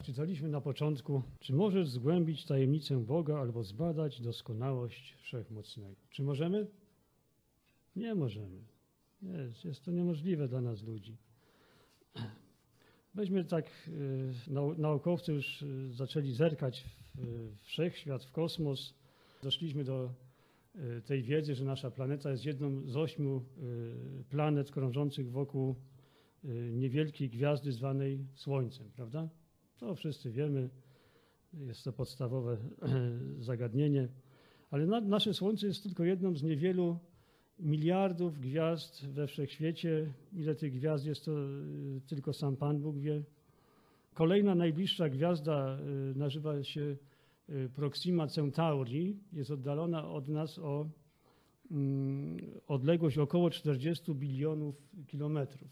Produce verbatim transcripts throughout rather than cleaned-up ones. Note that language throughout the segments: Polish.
Czytaliśmy na początku, czy możesz zgłębić tajemnicę Boga albo zbadać doskonałość Wszechmocnego? Czy możemy? Nie możemy. Jest, jest to niemożliwe dla nas ludzi. Weźmy tak, naukowcy już zaczęli zerkać w wszechświat, w kosmos. Doszliśmy do tej wiedzy, że nasza planeta jest jedną z ośmiu planet krążących wokół niewielkiej gwiazdy zwanej Słońcem, prawda? To wszyscy wiemy, jest to podstawowe zagadnienie, ale na, nasze Słońce jest tylko jedną z niewielu miliardów gwiazd we wszechświecie. Ile tych gwiazd jest, to tylko sam Pan Bóg wie. Kolejna najbliższa gwiazda nazywa się Proxima Centauri, jest oddalona od nas o mm, odległość około czterdziestu bilionów kilometrów.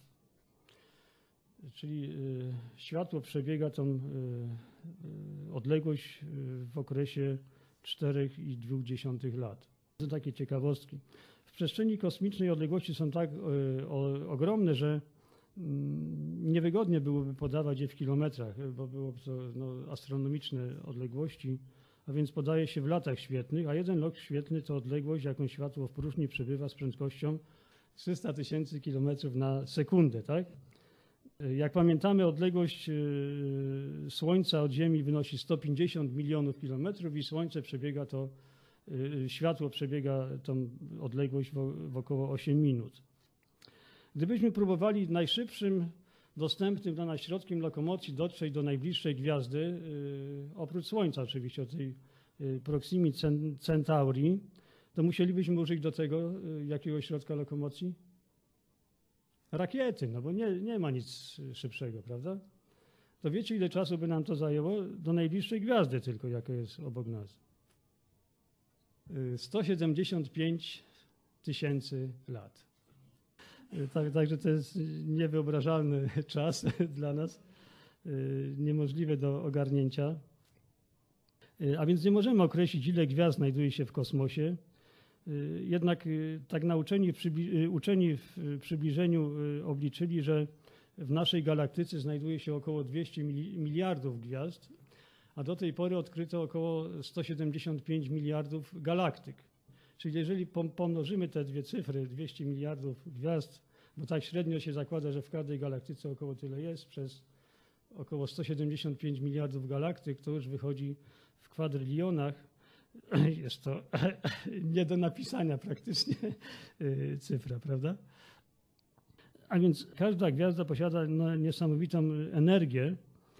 Czyli y, światło przebiega tą y, y, odległość y, w okresie czterech i dwóch dziesiątych lat. To takie ciekawostki. W przestrzeni kosmicznej odległości są tak y, o, ogromne, że y, niewygodnie byłoby podawać je w kilometrach, bo byłoby to no, astronomiczne odległości, a więc podaje się w latach świetlnych, a jeden rok świetlny to odległość, jaką światło w próżni przebywa z prędkością trzysta tysięcy kilometrów na sekundę, tak? Jak pamiętamy, odległość Słońca od Ziemi wynosi sto pięćdziesiąt milionów kilometrów i Słońce przebiega to, światło przebiega tą odległość w około osiem minut. Gdybyśmy próbowali najszybszym dostępnym dla nas środkiem lokomocji dotrzeć do najbliższej gwiazdy, oprócz Słońca oczywiście, od tej Proximi Centauri, to musielibyśmy użyć do tego jakiegoś środka lokomocji? Rakiety, no bo nie, nie ma nic szybszego, prawda? To wiecie, ile czasu by nam to zajęło? Do najbliższej gwiazdy tylko, jaka jest obok nas. sto siedemdziesiąt pięć tysięcy lat. Tak, także to jest niewyobrażalny czas dla nas, niemożliwe do ogarnięcia. A więc nie możemy określić, ile gwiazd znajduje się w kosmosie. Jednak tak nauczeni w przybli- uczeni w przybliżeniu obliczyli, że w naszej galaktyce znajduje się około dwieście miliardów gwiazd, a do tej pory odkryto około sto siedemdziesiąt pięć miliardów galaktyk. Czyli jeżeli pomnożymy te dwie cyfry, dwieście miliardów gwiazd, bo tak średnio się zakłada, że w każdej galaktyce około tyle jest, przez około sto siedemdziesiąt pięć miliardów galaktyk, to już wychodzi w kwadrylionach. Jest to nie do napisania praktycznie cyfra, prawda? A więc każda gwiazda posiada no, niesamowitą energię.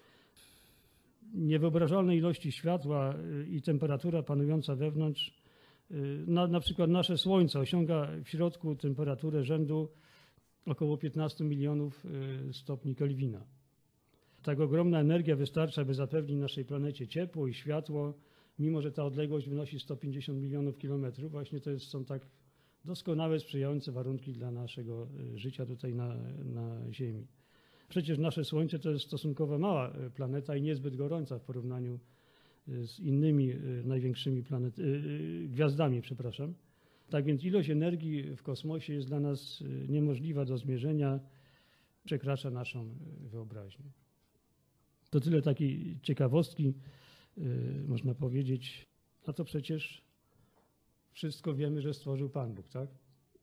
Niewyobrażalnej ilości światła i temperatura panująca wewnątrz. Na, na przykład nasze Słońce osiąga w środku temperaturę rzędu około piętnastu milionów stopni Kelwina. Tak ogromna energia wystarcza, by zapewnić naszej planecie ciepło i światło, mimo że ta odległość wynosi sto pięćdziesiąt milionów kilometrów. Właśnie to jest, są tak doskonałe, sprzyjające warunki dla naszego życia tutaj na, na Ziemi. Przecież nasze Słońce to jest stosunkowo mała planeta i niezbyt gorąca w porównaniu z innymi największymi planet, gwiazdami, przepraszam. Tak więc ilość energii w kosmosie jest dla nas niemożliwa do zmierzenia, przekracza naszą wyobraźnię. To tyle takiej ciekawostki, można powiedzieć. A to przecież wszystko wiemy, że stworzył Pan Bóg, tak?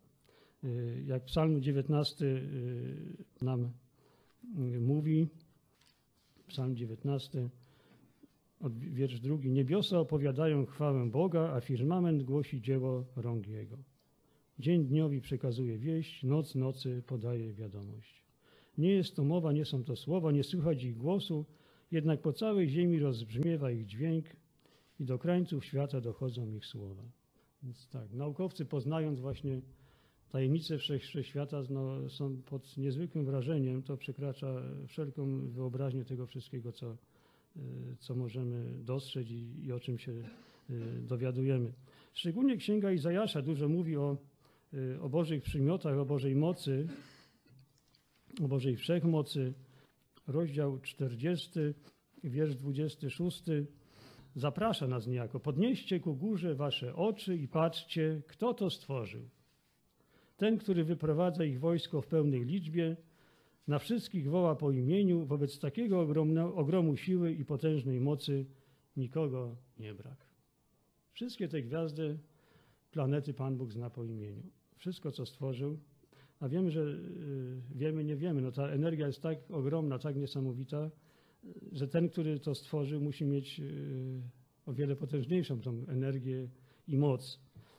Jak Psalm dziewiętnasty nam mówi, Psalm dziewiętnasty, od wiersz drugi. Niebiosa opowiadają chwałę Boga, a firmament głosi dzieło rąk Jego. Dzień dniowi przekazuje wieść, noc nocy podaje wiadomość. Nie jest to mowa, nie są to słowa, nie słychać ich głosu, jednak po całej ziemi rozbrzmiewa ich dźwięk i do krańców świata dochodzą ich słowa. Więc tak, naukowcy, poznając właśnie tajemnice wszechświata, no, są pod niezwykłym wrażeniem. To przekracza wszelką wyobraźnię tego wszystkiego, co, co możemy dostrzec i, i o czym się dowiadujemy. Szczególnie Księga Izajasza dużo mówi o, o Bożych przymiotach, o Bożej mocy, o Bożej wszechmocy. Rozdział czterdziesty, wiersz dwudziesty szósty zaprasza nas niejako. Podnieście ku górze wasze oczy i patrzcie, kto to stworzył. Ten, który wyprowadza ich wojsko w pełnej liczbie, Na wszystkich woła po imieniu, wobec takiego ogromno, ogromu siły i potężnej mocy nikogo nie brak. Wszystkie te gwiazdy, planety Pan Bóg zna po imieniu. Wszystko, co stworzył, a wiemy, że yy, wiemy, nie wiemy, no ta energia jest tak ogromna, tak niesamowita, że ten, który to stworzył, musi mieć yy, o wiele potężniejszą tą energię i moc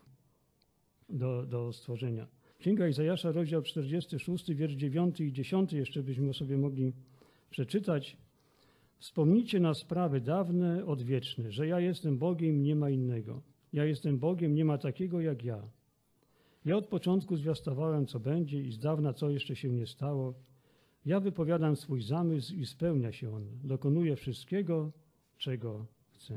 do, do stworzenia. Księga Izajasza, rozdział czterdziesty szósty, wiersz dziewiąty i dziesiąty, jeszcze byśmy sobie mogli przeczytać. Wspomnijcie na sprawy dawne, odwieczne, że ja jestem Bogiem, nie ma innego. Ja jestem Bogiem, nie ma takiego jak ja. Ja od początku zwiastowałem, co będzie i z dawna, co jeszcze się nie stało. Ja wypowiadam swój zamysł i spełnia się on. Dokonuję wszystkiego, czego chcę.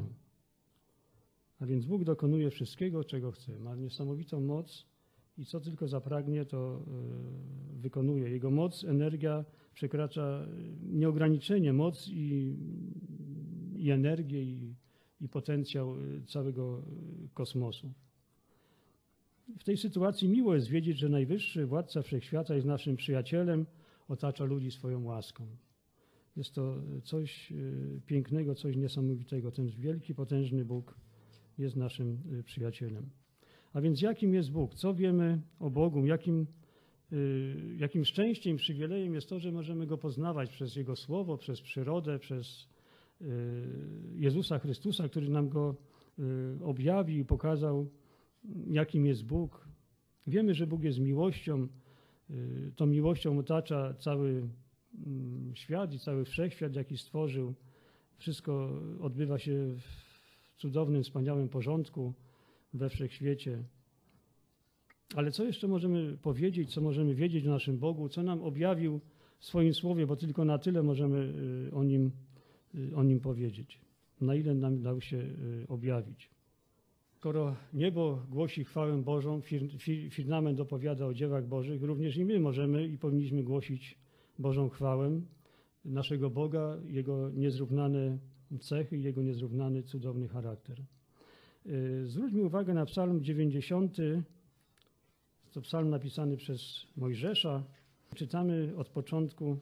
A więc Bóg dokonuje wszystkiego, czego chce. Ma niesamowitą moc i co tylko zapragnie, to yy, wykonuje. Jego moc, energia przekracza nieograniczenie moc i, i energię i, i potencjał całego kosmosu. W tej sytuacji miło jest wiedzieć, że najwyższy władca wszechświata jest naszym przyjacielem, otacza ludzi swoją łaską. Jest to coś pięknego, coś niesamowitego. Ten wielki, potężny Bóg jest naszym przyjacielem. A więc jakim jest Bóg? Co wiemy o Bogu? Jakim, jakim szczęściem, przywilejem jest to, że możemy Go poznawać przez Jego Słowo, przez przyrodę, przez Jezusa Chrystusa, który nam Go objawił i pokazał, jakim jest Bóg. Wiemy, że Bóg jest miłością. Tą miłością otacza cały świat i cały wszechświat, jaki stworzył. Wszystko odbywa się w cudownym, wspaniałym porządku we wszechświecie. Ale co jeszcze możemy powiedzieć, co możemy wiedzieć o naszym Bogu, co nam objawił w swoim Słowie, bo tylko na tyle możemy o Nim, o nim powiedzieć. Na ile nam dał się objawić. Skoro niebo głosi chwałę Bożą, firmament opowiada o dziełach Bożych, również i my możemy i powinniśmy głosić Bożą chwałę naszego Boga, Jego niezrównane cechy, Jego niezrównany, cudowny charakter. Zwróćmy uwagę na psalm dziewięćdziesiąty, to psalm napisany przez Mojżesza. Czytamy od początku.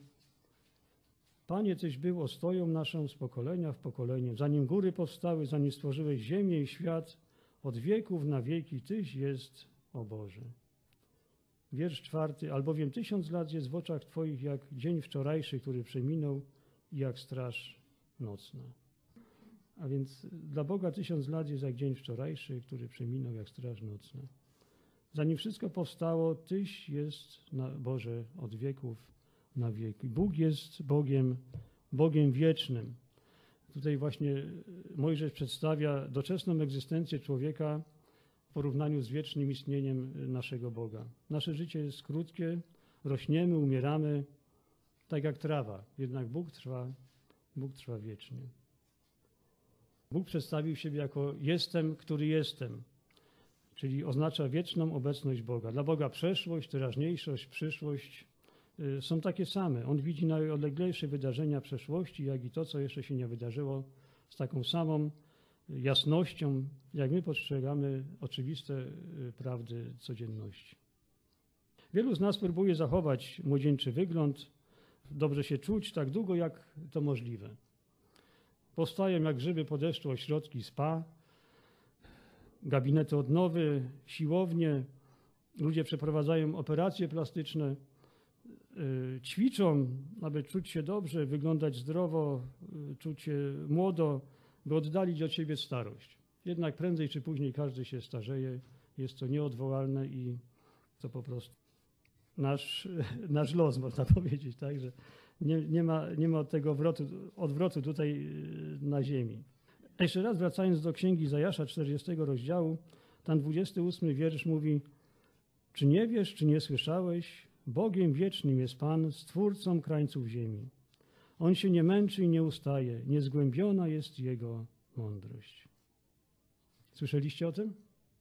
Panie, Tyś był ostoją naszą z pokolenia w pokolenie, zanim góry powstały, zanim stworzyłeś ziemię i świat, od wieków na wieki Tyś jest, o Boże. Wiersz czwarty. Albowiem tysiąc lat jest w oczach Twoich jak dzień wczorajszy, który przeminął i jak straż nocna. A więc dla Boga tysiąc lat jest jak dzień wczorajszy, który przeminął jak straż nocna. Zanim wszystko powstało, Tyś jest, na Boże, od wieków na wieki. Bóg jest Bogiem, Bogiem wiecznym. Tutaj właśnie Mojżesz przedstawia doczesną egzystencję człowieka w porównaniu z wiecznym istnieniem naszego Boga. Nasze życie jest krótkie, rośniemy, umieramy, tak jak trawa. Jednak Bóg trwa, Bóg trwa wiecznie. Bóg przedstawił siebie jako jestem, który jestem, czyli oznacza wieczną obecność Boga. Dla Boga przeszłość, teraźniejszość, przyszłość są takie same. On widzi najodleglejsze wydarzenia przeszłości, jak i to, co jeszcze się nie wydarzyło, z taką samą jasnością, jak my postrzegamy oczywiste prawdy codzienności. Wielu z nas próbuje zachować młodzieńczy wygląd, dobrze się czuć tak długo, jak to możliwe. Powstają jak grzyby po deszczu ośrodki spa, gabinety odnowy, siłownie, ludzie przeprowadzają operacje plastyczne, ćwiczą, aby czuć się dobrze, wyglądać zdrowo, czuć się młodo, by oddalić od siebie starość. Jednak prędzej czy później każdy się starzeje, jest to nieodwołalne i to po prostu nasz, nasz los, można powiedzieć, tak, że nie, nie ma, nie ma tego odwrotu, odwrotu tutaj na ziemi. A jeszcze raz wracając do Księgi Izajasza, czterdziestego rozdziału, tam dwudziesty ósmy wiersz mówi: czy nie wiesz, czy nie słyszałeś? Bogiem wiecznym jest Pan, Stwórcą krańców ziemi. On się nie męczy i nie ustaje, niezgłębiona jest Jego mądrość. Słyszeliście o tym?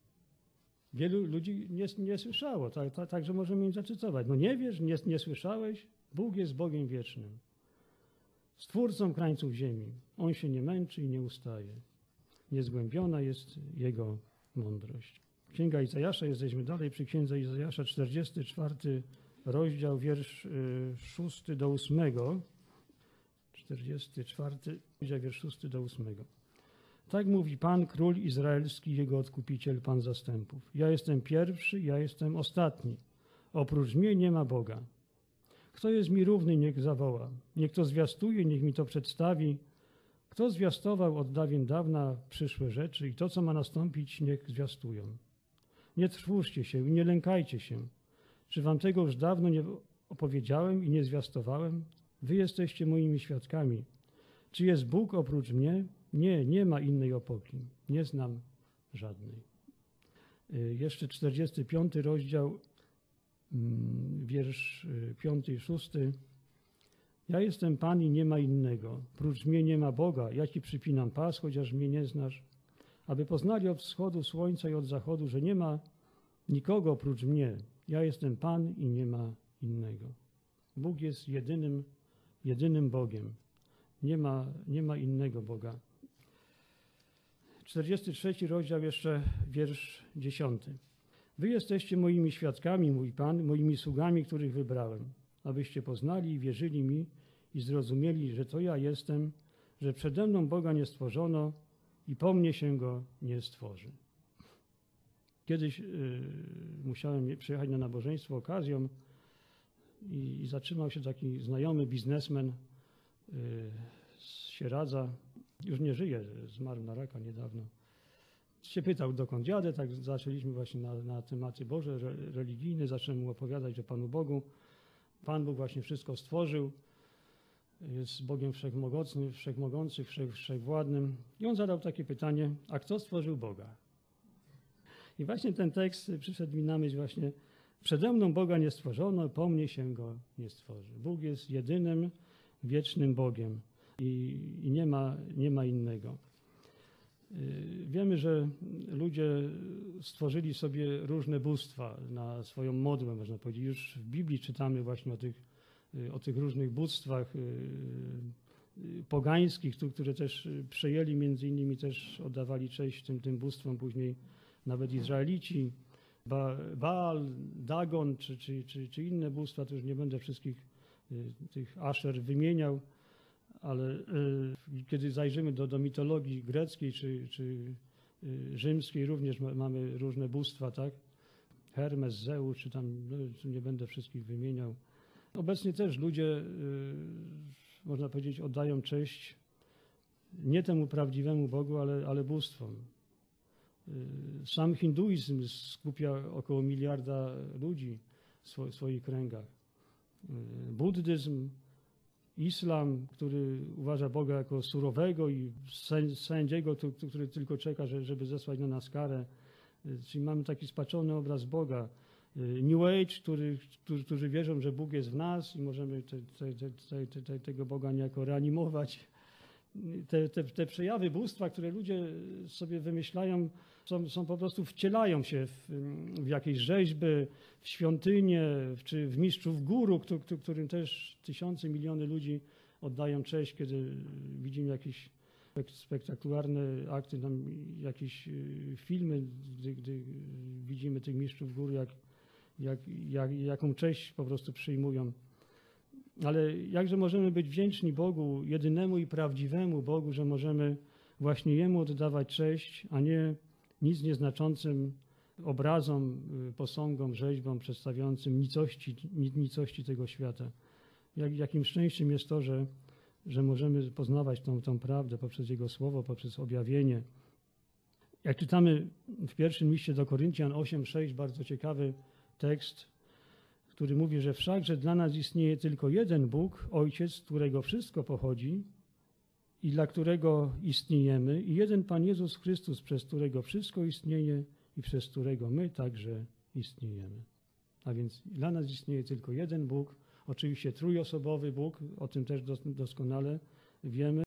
Wielu ludzi nie, nie słyszało, tak, tak, także możemy im zacytować. No nie wiesz, nie, nie słyszałeś? Bóg jest Bogiem wiecznym, Stwórcą krańców ziemi. On się nie męczy i nie ustaje. Niezgłębiona jest Jego mądrość. Księga Izajasza, jesteśmy dalej przy Księdze Izajasza, czterdziesty czwarty rozdział, wiersz szósty do ósmego, czterdziesty czwarty rozdział, wiersz szósty do ósmego. Tak mówi Pan, Król Izraelski, Jego Odkupiciel, Pan zastępów. Ja jestem pierwszy, ja jestem ostatni. Oprócz mnie nie ma Boga. Kto jest mi równy, niech zawoła. Niech to zwiastuje, niech mi to przedstawi. Kto zwiastował od dawien dawna przyszłe rzeczy i to, co ma nastąpić, niech zwiastują. Nie trwóżcie się i nie lękajcie się. Czy wam tego już dawno nie opowiedziałem i nie zwiastowałem? Wy jesteście moimi świadkami. Czy jest Bóg oprócz mnie? Nie, nie ma innej opoki. Nie znam żadnej. Jeszcze czterdziesty piąty rozdział, wiersz piąty i szósty. Ja jestem Pan i nie ma innego. Prócz mnie nie ma Boga. Ja ci przypinam pas, chociaż mnie nie znasz. Aby poznali od wschodu słońca i od zachodu, że nie ma nikogo oprócz mnie. Ja jestem Pan i nie ma innego. Bóg jest jedynym, jedynym Bogiem. Nie ma, nie ma innego Boga. czterdziesty trzeci rozdział, jeszcze wiersz dziesiąty. Wy jesteście moimi świadkami, mój Pan, moimi sługami, których wybrałem, abyście poznali i wierzyli mi i zrozumieli, że to ja jestem, że przede mną Boga nie stworzono i po mnie się Go nie stworzy. Kiedyś yy, musiałem przyjechać na nabożeństwo okazją i, i zatrzymał się taki znajomy biznesmen yy, z Sieradza. Już nie żyje, zmarł na raka niedawno. Się pytał, dokąd jadę, tak zaczęliśmy właśnie na, na tematy Boże, re, religijne, zacząłem mu opowiadać o Panu Bogu. Pan Bóg właśnie wszystko stworzył, jest Bogiem wszechmogącym, wszechmogący, wszech, wszechwładnym. I on zadał takie pytanie, a kto stworzył Boga? I właśnie ten tekst przyszedł mi na myśl właśnie, przede mną Boga nie stworzono, po mnie się Go nie stworzy. Bóg jest jedynym, wiecznym Bogiem i, i nie ma, nie ma innego. Wiemy, że ludzie stworzyli sobie różne bóstwa na swoją modłę, można powiedzieć. Już w Biblii czytamy właśnie o tych, o tych różnych bóstwach pogańskich, które też przejęli, między innymi też oddawali cześć tym, tym bóstwom później nawet Izraelici. Ba, Baal, Dagon czy, czy, czy, czy inne bóstwa, to już nie będę wszystkich tych Asher wymieniał. Ale y, kiedy zajrzymy do, do mitologii greckiej czy, czy y, rzymskiej, również ma, mamy różne bóstwa, tak? Hermes, Zeus, czy tam, no, nie będę wszystkich wymieniał. Obecnie też ludzie, y, można powiedzieć, oddają cześć nie temu prawdziwemu Bogu, ale, ale bóstwom. Y, sam hinduizm skupia około miliarda ludzi w, swo, w swoich kręgach. Y, buddyzm, Islam, który uważa Boga jako surowego i sędziego, który tylko czeka, żeby zesłać na nas karę. Czyli mamy taki spaczony obraz Boga. New Age, który, którzy, którzy wierzą, że Bóg jest w nas i możemy te, te, te, te, te, tego Boga niejako reanimować. Te, te, te przejawy bóstwa, które ludzie sobie wymyślają, są, są po prostu wcielają się w, w jakieś rzeźby, w świątynie, czy w mistrzów góru, którym też tysiące, miliony ludzi oddają cześć, kiedy widzimy jakieś spektakularne akty, tam jakieś filmy, gdy, gdy widzimy tych mistrzów gór, jak, jak, jak, jaką cześć po prostu przyjmują. Ale jakże możemy być wdzięczni Bogu, jedynemu i prawdziwemu Bogu, że możemy właśnie Jemu oddawać cześć, a nie nic nieznaczącym obrazom, posągom, rzeźbom przedstawiającym nicości, nicości tego świata. Jak, jakim szczęściem jest to, że, że możemy poznawać tą, tą prawdę poprzez Jego Słowo, poprzez objawienie. Jak czytamy w pierwszym liście do Koryntian osiem sześć, bardzo ciekawy tekst, który mówi, że wszakże dla nas istnieje tylko jeden Bóg, Ojciec, z którego wszystko pochodzi i dla którego istniejemy, i jeden Pan Jezus Chrystus, przez którego wszystko istnieje i przez którego my także istniejemy. A więc dla nas istnieje tylko jeden Bóg, oczywiście trójosobowy Bóg, o tym też doskonale wiemy.